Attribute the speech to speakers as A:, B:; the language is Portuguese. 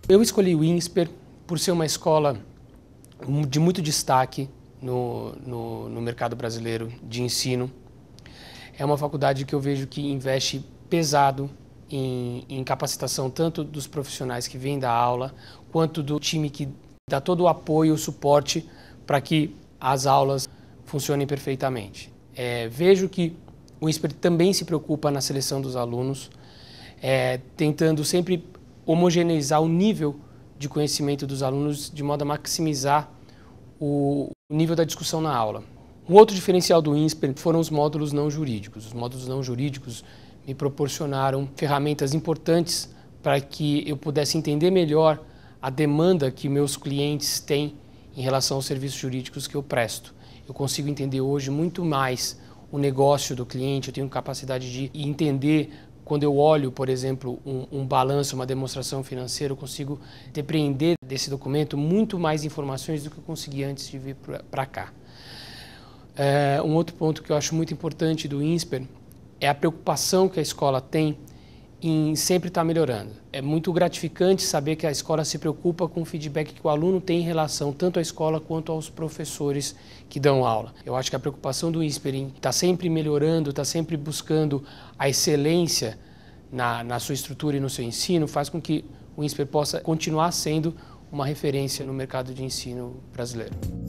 A: Eu escolhi o INSPER por ser uma escola de muito destaque no mercado brasileiro de ensino. É uma faculdade que eu vejo que investe pesado em capacitação tanto dos profissionais que vêm da aula, quanto do time que dá todo o apoio, o suporte para que as aulas funcionem perfeitamente. Vejo que o INSPER também se preocupa na seleção dos alunos, tentando sempre homogeneizar o nível de conhecimento dos alunos de modo a maximizar o nível da discussão na aula. Um outro diferencial do INSPER foram os módulos não jurídicos. Os módulos não jurídicos me proporcionaram ferramentas importantes para que eu pudesse entender melhor a demanda que meus clientes têm em relação aos serviços jurídicos que eu presto. Eu consigo entender hoje muito mais o negócio do cliente, eu tenho capacidade de entender. Quando eu olho, por exemplo, um balanço, uma demonstração financeira, eu consigo depreender desse documento muito mais informações do que eu consegui antes de vir para cá. Um outro ponto que eu acho muito importante do INSPER é a preocupação que a escola tem em sempre estar melhorando. É muito gratificante saber que a escola se preocupa com o feedback que o aluno tem em relação tanto à escola quanto aos professores que dão aula. Eu acho que a preocupação do INSPER em estar sempre melhorando, estar sempre buscando a excelência na sua estrutura e no seu ensino faz com que o INSPER possa continuar sendo uma referência no mercado de ensino brasileiro.